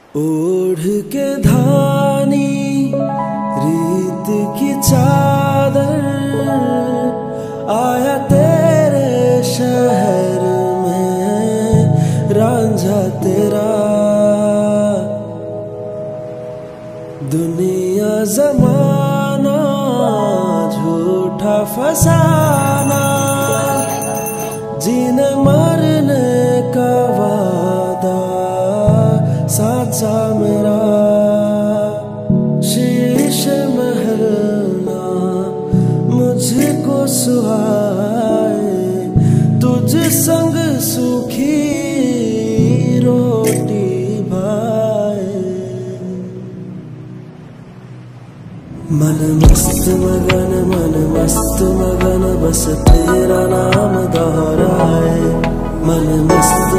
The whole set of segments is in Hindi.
ओढ़ के धानी रीत की चादर आया तेरे शहर में रांझा तेरा। दुनिया जमाना झूठा फसाना, जीने मरने का वादा साचा मेरा। शीश महल ना मुझको सुहाए, तुझ संग सूखी रोटी भाए। मन मस्त मगन बस तेरा नाम दोहराए। मन मस्त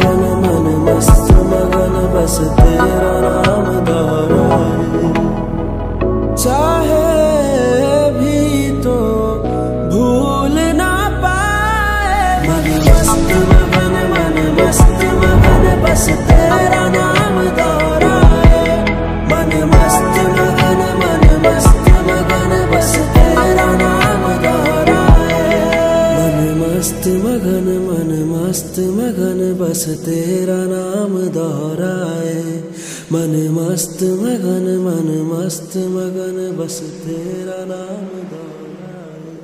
मगन बस तेरा नाम दोहराए। चाहे भी तो भूल ना पाए। मन मस्त मगन बस तेरा नाम दोहराए। मन मस्त मगन बस तेरा नाम दोहराए। मन मस्त मगन बस तेरा नाम दोहराए। मन मस्त मगन बस तेरा नाम दोहराए।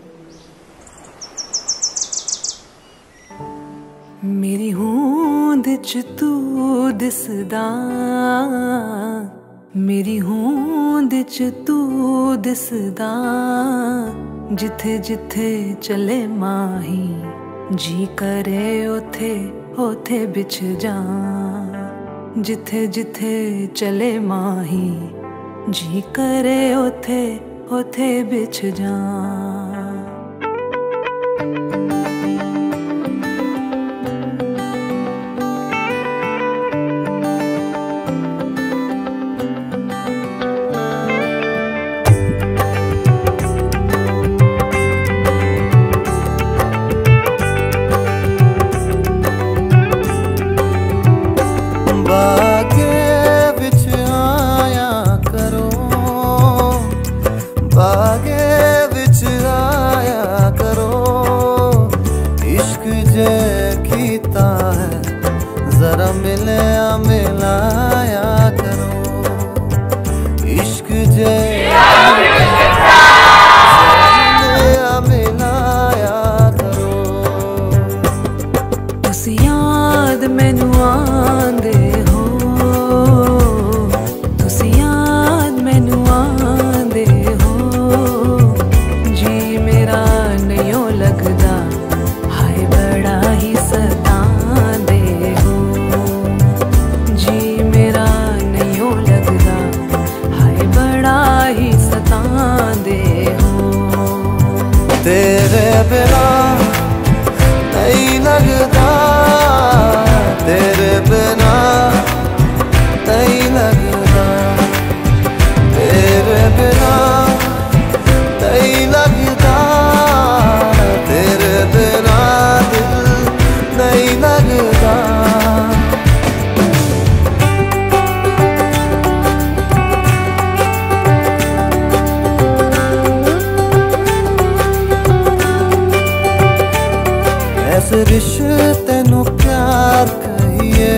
मेरी होंद च तू दिसदा, मेरी होंद च तू दिसदा। जिथे जिथे चले माही, जी करे ओथे ओथे बिछ जा। जिथे जिथे चले माही, जी करे ओथे ओथे बिछ जा। बागे विच आया करो, बागे विच आया करो। इश्क जे कीता है जरा मिलाया करो। इश्क जे मिलाया करो। तुस याद मैनू आंदे, तेरे बिना नहीं लगता, तेरे बिना नहीं लगता। तेरे बिना नहीं लगता, तेरे बिना दिल नहीं लगता। ऐसे रिश्ते नू प्यार कहिए,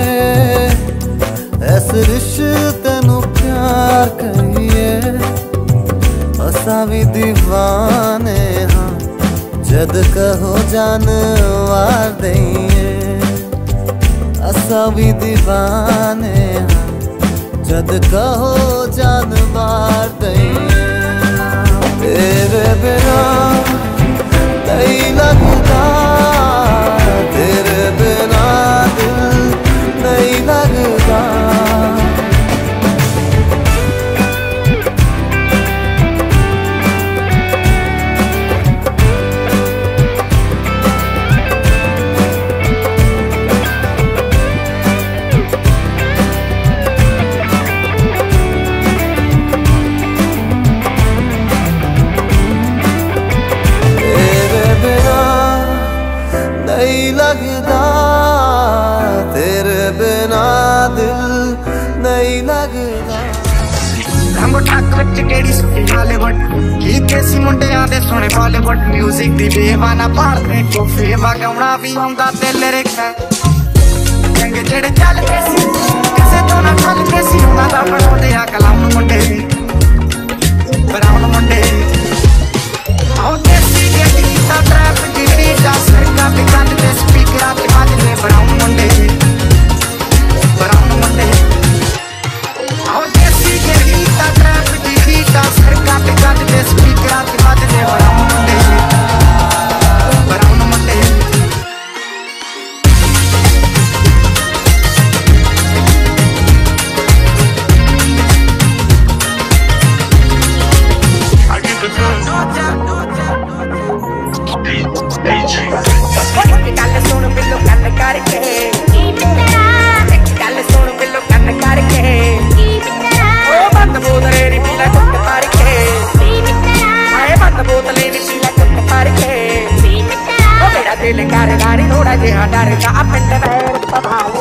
ऐसे रिश्ते नू प्यार कहिए। असा भी दीवाने हाँ, जद कहो जानवार दइए। असा भी दीवाने हाँ, जद कहो जानवार दइए। तेरे बिना नहीं लगता, तेरे बिना दिल नहीं लगता। नहीं लगता। च केड़ी सुटी हालीवुड गीत देसी मुंडियां दे सुने बॉलीवुड म्यूजिक दी बेवाना पाड़दे को फेवा गाउणा भी आउंदा ते लिरिक्स है चंगे जेड़े चलदे सी किसे तो ना चलदे सी उन्हां दा बनाउंदे आ कलाम मुंडे बनाउण मुंडे ओ देसी गेड़ी दा ट्रैप गिरी दा सरका पे कदे स्पीकरां ते वजदे बनाउण मुंडे बनाउण मुंडे ओ देसी गेड़ी दा ट्रैप गिरी दा सरका पे कदे स्पीकरां ते वजदे बनाउण मुंडे बनाउण मुंडे दिल कर गाड़ी थोड़ा जिहा डर का पिंड